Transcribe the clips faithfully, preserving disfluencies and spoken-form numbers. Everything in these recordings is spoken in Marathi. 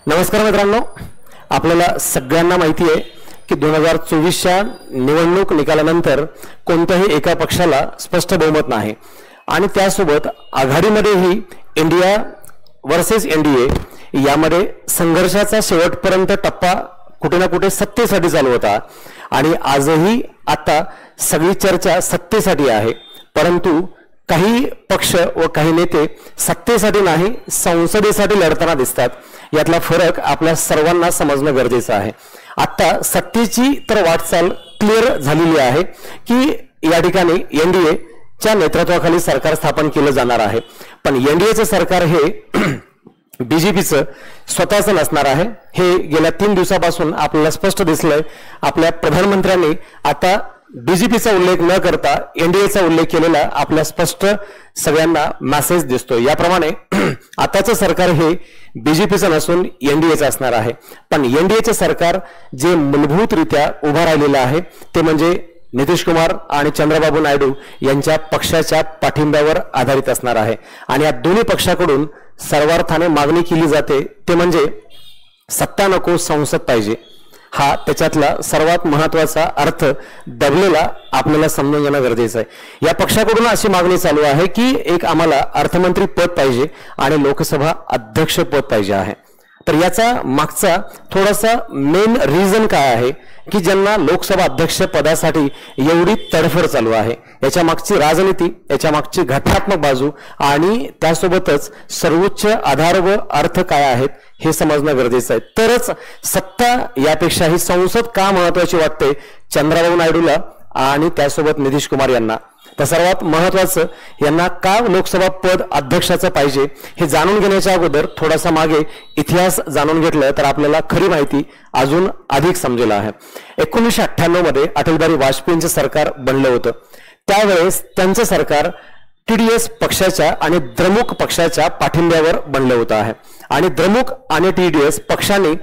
नमस्कार मित्रांनो, आपल्याला सगळ्यांना माहिती आहे की दोन हजार चोवीसच्या निवडणूक निकालानंतर कोणत्याही एका पक्षाला स्पष्ट बहुमत नाही आणि त्यासोबत आघाडीमध्येही इंडिया वर्सेस एनडीए यामध्ये संघर्षाचा शेवटपर्यंत टप्पा कुठे ना कुठे सत्तेसाठी चालू होता आणि आजही आता सगळी चर्चा सत्तेसाठी आहे। परंतु काही पक्ष व काही नेते सत्तेसाठी नाही संसदेसाठी लढताना दिसतात। यातला फरक आपल्या सर्वांना समजणं गरजेचं आहे। आता सत्तेची तर वाटचाल क्लिअर झालेली आहे की या ठिकाणी एनडीए च्या नेतृत्वाखाली सरकार स्थापन केलं जाणार आहे, पण एनडीएचं सरकार हे बीजेपीचं स्वतःचं नसणार आहे। हे गेल्या तीन दिवसापासून आपल्याला स्पष्ट दिसलंय। आपल्या प्रधानमंत्र्यांनी आता बीजेपीचा उल्लेख न करता एनडीएचा उल्लेख केलेला आपल्या स्पष्ट सगळ्यांना मेसेज दिसतो। याप्रमाणे आताचं सरकार हे बीजेपीचं नसून एनडीएचं असणार आहे, पण एनडीएचं सरकार जे मूलभूतरित्या उभा राहिलेलं आहे ते म्हणजे नितीश कुमार आणि चंद्रबाबू नायडू यांच्या पक्षाच्या पाठिंब्यावर आधारित असणार आहे। आणि या दोन्ही पक्षाकडून सर्वार्थाने मागणी केली जाते ते म्हणजे सत्ता नको संसद पाहिजे। हा त्याच्यातला सर्वात महत्त्वाचा अर्थ दबलेला आपल्याला समजून घेणं गरजेचं आहे। या पक्षाकडून अशी मागणी चालू आहे की एक आम्हाला अर्थमंत्री पद पाहिजे आणि लोकसभा अध्यक्ष पद पाहिजे आहे। तर याचा मागचा थोडासा मेन रिझन काय आहे की ज्यांना लोकसभा अध्यक्ष पदासाठी एवढी तडफड चालू आहे, याच्या मागची राजनीती, याच्या मागची घटनात्मक बाजू आणि त्यासोबतच सर्वोच्च आधार व अर्थ काय आहेत हे समजणं गरजेचं आहे। तरच सत्ता यापेक्षाही संसद का महत्त्वाची वाटते चंद्रबाबू नायडूला आणि त्यासोबत नितीश कुमार यांना। तर सर्वात महत्त्वाचं यांना का लोकसभा पद अध्यक्षाचं पाहिजे हे जाणून घेण्याच्या अगोदर थोडासा मागे इतिहास जाणून घेतलं तर आपल्याला खरी माहिती अजून अधिक समजेल आहे। एकोणीसशे अठ्ठ्याण्णव मध्ये अटल बिहारी वाजपेयींचं सरकार बनलं होतं। त्यावेळेस त्यांचं सरकार टीडीएस पक्षाच्या आणि द्रमुक पक्षाच्या पाठिंब्यावर बनलं होतं आहे आणि द्रमुक आणि टीडीएस पक्षाने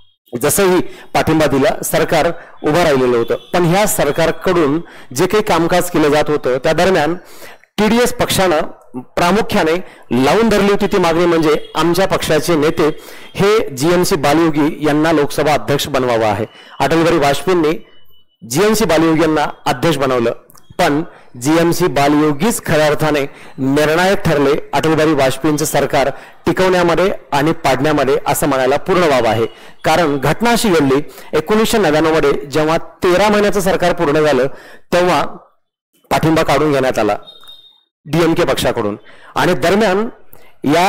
जसंही पाठिंबा दिला सरकार उभं राहिलेलं होतं। पण ह्या सरकारकडून जे काही कामकाज केलं जात होतं त्या दरम्यान टीडीएस पक्षानं प्रामुख्याने लावून धरली होती ती मागणी म्हणजे आमच्या पक्षाचे नेते हे जीएमसी बालयोगी यांना लोकसभा अध्यक्ष बनवावं आहे। अटल बिहारी वाजपेयींनी जीएमसी बालयोगी यांना अध्यक्ष बनवलं, पण जीएमसी बालयोगीच खऱ्या अर्थाने निर्णायक ठरले अटल बिहारी वाजपेयींचं सरकार टिकवण्यामध्ये आणि पाडण्यामध्ये असं म्हणायला पूर्ण वाव आहे। कारण घटना अशी घडली एकोणीसशे नव्याण्णव मध्ये जेव्हा तेरा महिन्याचं सरकार पूर्ण झालं तेव्हा पाठिंबा काढून घेण्यात आला डीएमके पक्षाकडून आणि दरम्यान या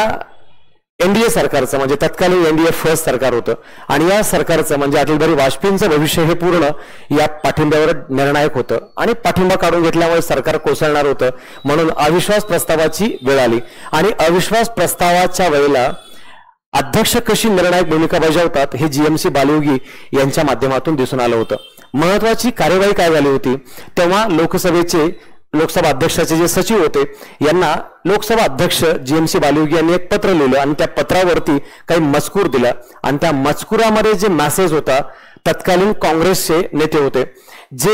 एनडीए सरकारचं म्हणजे तत्कालीन एनडीए फर्स्ट सरकार होतं आणि या सरकारचं म्हणजे अटल बिहारी वाजपेयींचं भविष्य हे पूर्ण या पाठिंब्यावर निर्णायक होतं आणि पाठिंबा काढून घेतल्यामुळे सरकार कोसळणार होतं। म्हणून अविश्वास प्रस्तावाची वेळ आली आणि अविश्वास प्रस्तावाच्या वेळेला अध्यक्ष कशी निर्णायक भूमिका बजावतात हे जीएमसी बालयोगी यांच्या माध्यमातून दिसून आलं होतं। महत्वाची कार्यवाही काय झाली होती तेव्हा लोकसभेचे लोकसभा अध्यक्षाचे जे सचिव होते यांना लोकसभा अध्यक्ष जीएमसी बालयोगी यांनी एक पत्र लिहिलं आणि त्या पत्रावरती काही मजकूर दिला आणि त्या मजकुरामध्ये जे मेसेज होता तत्कालीन काँग्रेसचे नेते होते जे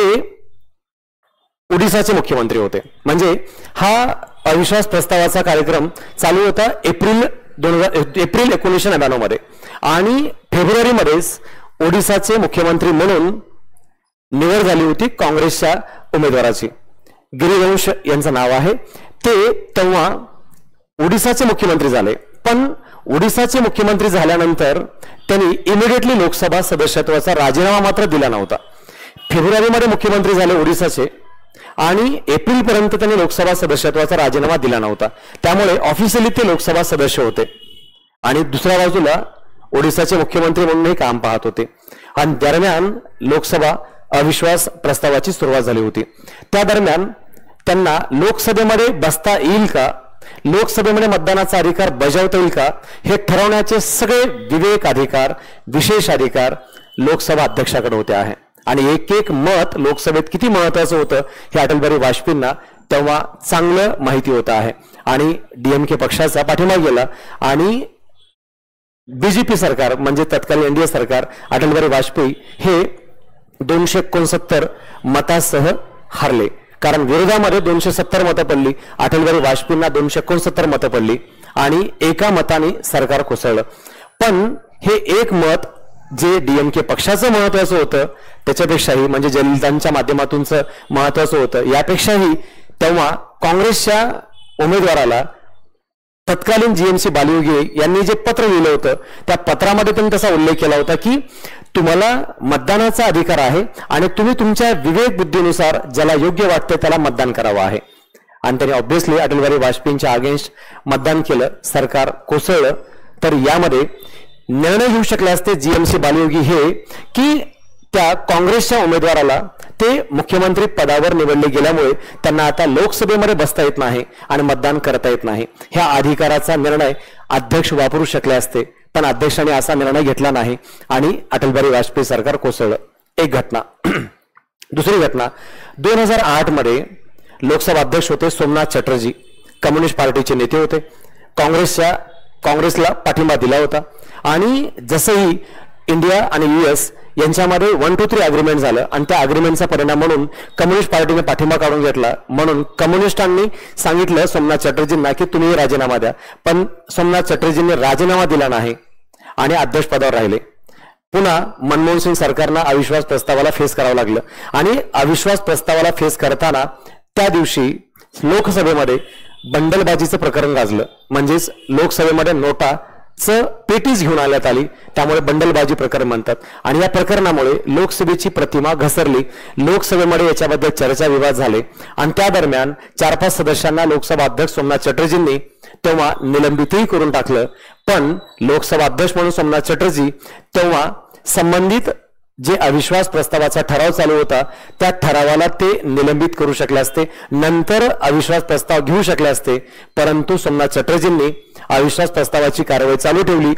ओडिसाचे मुख्यमंत्री होते। म्हणजे हा अविश्वास प्रस्तावाचा कार्यक्रम चालू होता एप्रिल दोन हजार एप्रिल एकोणीसशे नव्याण्णव मध्ये आणि फेब्रुवारी मध्येच ओडिसाचे मुख्यमंत्री म्हणून निवड झाली होती काँग्रेसच्या उमेदवाराची। गिरीवंश यांचं नाव आहे। ते तेव्हा ओडिसाचे मुख्यमंत्री झाले, पण ओडिसाचे मुख्यमंत्री झाल्यानंतर त्यांनी इमिडिएटली लोकसभा सदस्यत्वाचा राजीनामा मात्र दिला नव्हता। फेब्रुवारीमध्ये मुख्यमंत्री झाले ओडिसाचे आणि एप्रिल पर्यंत त्यांनी लोकसभा सदस्यत्वाचा राजीनामा दिला नव्हता, त्यामुळे ऑफिशियली ते लोकसभा सदस्य होते आणि दुसऱ्या बाजूला ओडिसाचे मुख्यमंत्री म्हणूनही काम पाहत होते आणि दरम्यान लोकसभा अविश्वास प्रस्तावाची सुरुवात झाली होती। त्या दरम्यान त्यांना लोकसभेमध्ये बसता येईल का, लोकसभेमध्ये मतदानाचा अधिकार बजावता येईल का हे ठरवण्याचे सगळे विवेक अधिकार विशेष अधिकार लोकसभा अध्यक्षाकडे होते आहे आणि एक एक मत लोकसभेत किती महत्त्वाचं होतं हे अटल बिहारी वाजपेयींना तेव्हा चांगलं माहिती होतं आहे आणि डीएमके पक्षाचा पाठिंबा गेला आणि बीजेपी सरकार म्हणजे तत्कालीन एनडीए सरकार अटल बिहारी वाजपेयी हे दोनशे एकोणसत्तर मतासह हारले। कारण विरोधामध्ये दोनशे सत्तर मतं पडली, अटल बिहारी वाजपेयींना दोनशे एकोणसत्तर मतं पडली आणि एका मताने सरकार कोसळलं। पण हे एक मत जे डीएमके पक्षाचं महत्वाचं होतं त्याच्यापेक्षाही म्हणजे जयललितांच्या माध्यमातूनचं महत्वाचं होतं यापेक्षाही तेव्हा काँग्रेसच्या उमेदवाराला तत्कालीन जीएमसी बालियोगी यांनी जे पत्र लिहिलं होतं त्या पत्रामध्ये त्यांनी तसा उल्लेख केला होता की तुम्हाला मतदानाचा अधिकार आहे आणि तुम्ही तुमच्या विवेक बुद्धीनुसार ज्याला योग्य वाटतं त्याला मतदान करावं आहे आणि त्यांनी ऑब्व्हियसली अटल बिहारी वाजपेयींच्या अगेन्स्ट मतदान केलं सरकार कोसळलं तर यामध्ये निर्णय घेऊ शकले असते जीएमसी बालियोगी हे की त्या काँग्रेसच्या उमेदवाराला ते मुख्यमंत्री पदावर निवडले गेल्यामुळे त्यांना आता लोकसभेमध्ये बसता येत नाही आणि मतदान करता येत नाही ह्या अधिकाराचा निर्णय अध्यक्ष वापरू शकले असते पण अध्यक्षांनी असा निर्णय घेतला नाही आणि अटल बिहारी वाजपेयी सरकार कोसळलं एक घटना दुसरी घटना दोन हजार आठ मध्ये लोकसभा अध्यक्ष होते सोमनाथ चटर्जी कम्युनिस्ट पार्टीचे नेते होते काँग्रेसच्या काँग्रेसला पाठिंबा दिला होता आणि जसंही इंडिया आणि युएस यांच्यामध्ये वन टू थ्री अग्रीमेंट झालं आणि त्या अग्रीमेंटचा परिणाम म्हणून कम्युनिस्ट पार्टीने पाठिंबा काढून घेतला म्हणून कम्युनिस्टांनी सांगितलं सोमनाथ चटर्जींना की तुम्ही राजीनामा द्या पण सोमनाथ चटर्जींनी राजीनामा दिला नाही आणि अध्यक्ष पदावर राहिले पुन्हा मनमोहन सिंग सरकारनं अविश्वास प्रस्तावाला फेस करावं लागलं आणि अविश्वास प्रस्तावाला फेस करताना त्या दिवशी लोकसभेमध्ये बंडलबाजीचं प्रकरण गाजलं म्हणजेच लोकसभेमध्ये नोटा च पेटीज घेऊन आल्यात आली त्यामुळे बंडलबाजी प्रकरण म्हणतात आणि या प्रकरणामुळे लोकसभेची प्रतिमा घसरली लोकसभेमध्ये याच्याबद्दल चर्चा विवाद झाले आणि त्या दरम्यान चार पाच सदस्यांना लोकसभा अध्यक्ष सोमनाथ चटर्जींनी तेव्हा निलंबितही करून टाकलं पण लोकसभा अध्यक्ष म्हणून सोमनाथ चटर्जी तेव्हा संबंधित जे अविश्वास प्रस्तावाचा ठराव चालू होता त्या ठरावाला ते निलंबित करू शकले असते नंतर अविश्वास प्रस्ताव घेऊ शकले असते परंतु सोमनाथ चटर्जींनी अविश्वास प्रस्तावाची कारवाई चालू ठेवली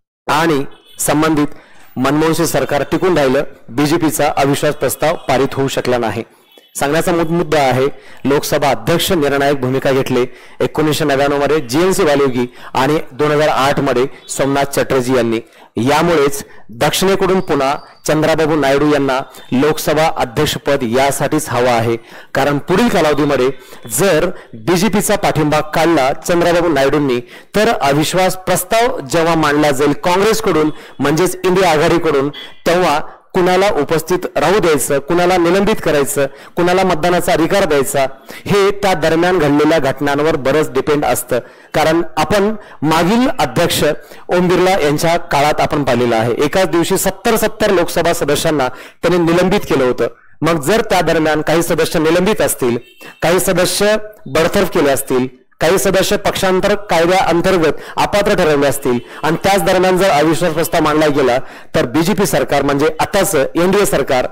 आणि संबंधित मनमोहन सिंग सरकार टिकून राहिलं बीजेपीचा अविश्वास प्रस्ताव पारित होऊ शकला नाही सांगण्याचा मुद्दा आहे लोकसभा अध्यक्ष निर्णायक भूमिका घेतली एकोणीसशे नव्याण्णव मध्ये जीएमसी बालियोगी आणि दोन हजार आठ मध्ये सोमनाथ चटर्जी यांनी यामुळेच दक्षिणेकडून पुन्हा चंद्राबाबू नायडू यांना लोकसभा अध्यक्षपद यासाठीच हवा आहे कारण पुढील कालावधीमध्ये जर बीजेपीचा पाठिंबा काढला चंद्राबाबू नायडूंनी तर अविश्वास प्रस्ताव जेव्हा मांडला जाईल काँग्रेसकडून म्हणजेच इंडिया आघाडीकडून तेव्हा कुणाला उपस्थित राहू द्यायचं कुणाला निलंबित करायचं कुणाला मतदानाचा अधिकार द्यायचा हे त्या दरम्यान घडलेल्या घटनांवर बरंच डिपेंड असतं कारण आपण मागील अध्यक्ष ओम बिर्ला यांच्या काळात आपण पाहिलेलं आहे एकाच दिवशी सत्तर सत्तर लोकसभा सदस्यांना त्यांनी निलंबित केलं होतं मग जर त्या दरम्यान काही सदस्य निलंबित असतील काही सदस्य बडतर्फ केले असतील काही सदस्य पक्षांतर कायद्या अंतर्गत अपात्र ठरवले असतील आणि त्याच दरम्यान जर अविश्वास प्रस्ताव मांडला गेला तर बीजेपी सरकार म्हणजे आताच एनडीए सरकार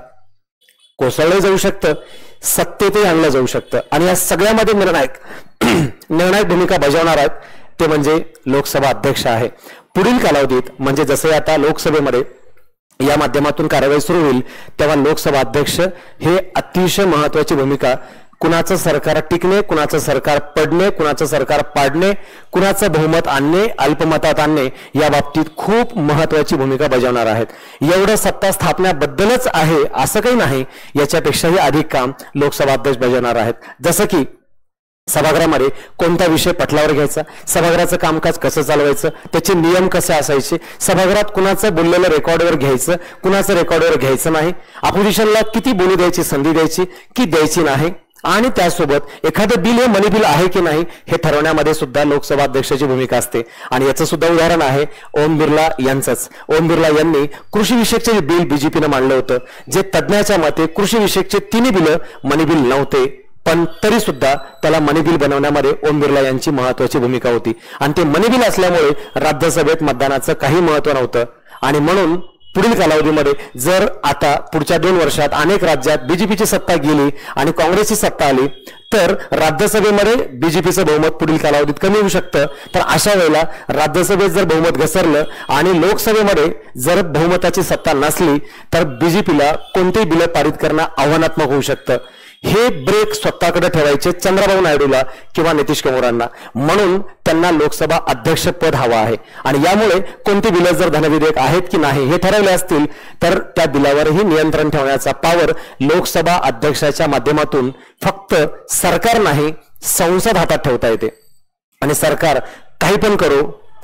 कोसळलं जाऊ शकतं सत्तेतही आणलं जाऊ शकतं आणि या सगळ्यामध्ये निर्णायक निर्णायक भूमिका बजावणार आहेत ते म्हणजे लोकसभा अध्यक्ष आहे पुढील कालावधीत म्हणजे जसे आता लोकसभेमध्ये या माध्यमातून कारवाई सुरू होईल तेव्हा लोकसभा अध्यक्ष हे अतिशय महत्वाची भूमिका कुणाचं सरकार टिकणे कुणाचं सरकार पडणे कुणाचं सरकार पाडणे कुणाचं बहुमत आणणे अल्पमतात आणणे या बाबतीत खूप महत्वाची भूमिका बजावणार आहेत एवढं सत्ता स्थापण्याबद्दलच आहे असं काही नाही याच्यापेक्षाही अधिक काम लोकसभा अध्यक्ष बजावणार आहेत जसं की सभागृहामध्ये कोणता विषय पटलावर घ्यायचा सभागृहाचं कामकाज कसं चालवायचं त्याचे नियम कसे असायचे सभागृहात कुणाचं बोललेलं रेकॉर्डवर घ्यायचं कुणाचं रेकॉर्डवर घ्यायचं नाही अपोजिशनला किती बोलू द्यायची संधी द्यायची की द्यायची नाही आणि त्यासोबत एखादं बिल हे मनी बिल आहे की नाही हे ठरवण्यामध्ये सुद्धा लोकसभा अध्यक्षाची भूमिका असते आणि याचं सुद्धा उदाहरण आहे ओम बिर्ला यांचंच ओम बिर्ला यांनी कृषी विषयकचे जे बिल बीजेपीनं मांडलं होतं जे तज्ज्ञाच्या मते कृषी विषयकचे तिन्ही बिल मनी बिल नव्हते पण तरी सुद्धा त्याला मनी बिल बनवण्यामध्ये ओम बिर्ला यांची महत्वाची भूमिका होती आणि ते मनी बिल असल्यामुळे राज्यसभेत मतदानाचं काही महत्व नव्हतं आणि म्हणून पुढील कालावधीमध्ये जर आता पुढच्या दोन वर्षात अनेक राज्यात बीजेपीची सत्ता गेली आणि काँग्रेसची सत्ता आली तर राज्यसभेमध्ये बीजेपीचं बहुमत पुढील कालावधीत कमी होऊ शकतं तर अशा वेळेला राज्यसभेत जर बहुमत घसरलं आणि लोकसभेमध्ये जर बहुमताची सत्ता नसली तर बीजेपीला कोणतेही बिल पारित करणं आव्हानात्मक होऊ शकतं हे ब्रेक स्वतःकडे ठेवायचे चंद्रबाबू नायडूला किंवा नितीश कुमारांना म्हणून त्यांना लोकसभा अध्यक्ष पद हवा आहे आणि यामुळे कोणती बिलं जर धनविधेयक आहेत की नाही हे ठरवले असतील तर त्या बिलावरही नियंत्रण ठेवण्याचा पॉवर लोकसभा अध्यक्षाच्या माध्यमातून फक्त सरकार नाही संसद हातात ठेवता येते आणि सरकार काही पण करो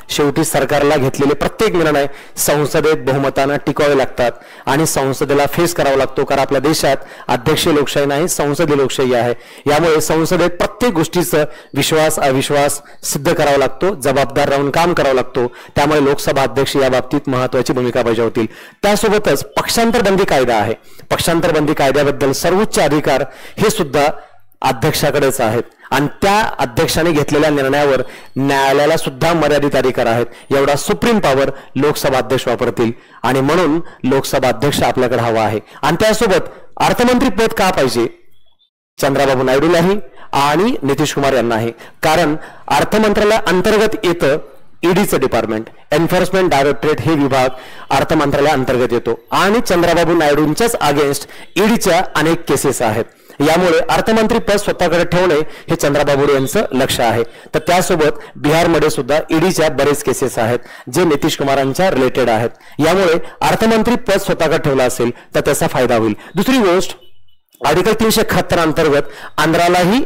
शेवटी सरकारला घेतलेले प्रत्येक निर्णय संसदेत बहुमताने टिकवावे लागतात आणि संसदेला फेस करावा लागतो, कारण आपल्या देशात अध्यक्षीय लोकशाही नाही, संसदीय लोकशाही आहे. यामुळे संसदेत प्रत्येक गोष्टीचा विश्वास अविश्वास सिद्ध करावा लागतो, जबाबदार राहून काम करावं लागतो. त्यामुळे लोकसभा अध्यक्ष या बाबतीत महत्त्वाची भूमिका बजावतील. त्यासोबतच पक्षांतर बंदी कायदा आहे. पक्षांतर बंदी कायद्याबद्दल सर्वोच्च अधिकार हे सुद्धा अध्यक्षाकडेच आहेत आणि त्या अध्यक्षाने घेतलेल्या निर्णयावर न्यायालयाला सुद्धा मर्यादित अधिकार आहेत. एवढा सुप्रीम पॉवर लोकसभा अध्यक्ष वापरतील आणि म्हणून लोकसभा अध्यक्ष आपल्याकडे हवा आहे. आणि त्यासोबत अर्थमंत्री पद का पाहिजे? चंद्राबाबू नायडूलाही आणि नितीश कुमार यांनाही. कारण अर्थमंत्रालया अंतर्गत येतं ईडीचं डिपार्टमेंट, एन्फोर्समेंट डायरेक्टरेट हे विभाग अर्थ मंत्रालया अंतर्गत येतो आणि चंद्राबाबू नायडूंच्याच अगेन्स्ट ईडीच्या अनेक केसेस आहेत. यामुळे अर्थमंत्री पद स्वतःकडे ठेवणे हे चंद्राबाबू यांचं लक्ष आहे. तर त्यासोबत बिहारमध्ये सुद्धा ईडीच्या बरेच केसेस आहेत जे नितीश कुमारांच्या रिलेटेड आहेत. यामुळे अर्थमंत्री पद स्वतःकडे ठेवलं असेल तर त्याचा फायदा होईल. दुसरी गोष्ट, आर्टिकल तीनशे एकाहत्तर अंतर्गत आंध्रालाही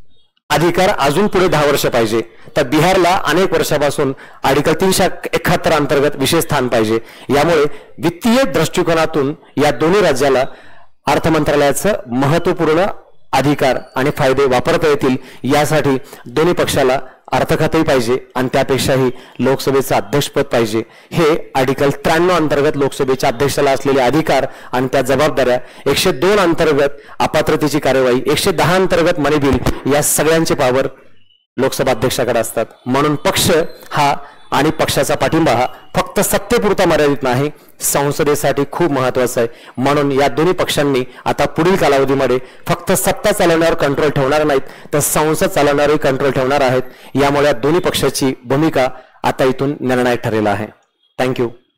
अधिकार अजून पुढे दहा वर्ष पाहिजे. तर बिहारला अनेक वर्षापासून आर्टिकल तीनशे एकाहत्तर अंतर्गत विशेष स्थान पाहिजे. यामुळे वित्तीय दृष्टिकोनातून या दोन्ही राज्याला अर्थ मंत्रालयाचं महत्त्वपूर्ण अधिकार आणि फायदे वापरता येतील. यासाठी दोन्ही पक्षाला अर्थ खातेही पाहिजे आणि त्यापेक्षाही लोकसभेचं अध्यक्षपद पाहिजे. हे आर्टिकल त्र्याण्णव अंतर्गत लोकसभेच्या अध्यक्षाला असलेले अधिकार आणि त्या जबाबदाऱ्या, एकशे दोन अंतर्गत अपात्रतेची कार्यवाही, एकशे दहा अंतर्गत मनी बिल, या सगळ्यांचे पावर लोकसभा अध्यक्षाकडे असतात. म्हणून पक्ष हा आणि पक्षाचा पाठिंबा हा फक्त सत्तेपुरता मर्यादित नाही, संसदेसाठी खूप महत्वाचा आहे. म्हणून या दोन्ही पक्षांनी आता पुढील कालावधीमध्ये फक्त सत्ता चालवण्यावर कंट्रोल ठेवणार नाहीत, तर संसद चालवण्यावरही कंट्रोल ठेवणार आहेत. यामुळे या दोन्ही पक्षाची भूमिका आता इथून निर्णायक ठरेल आहे. थँक्यू.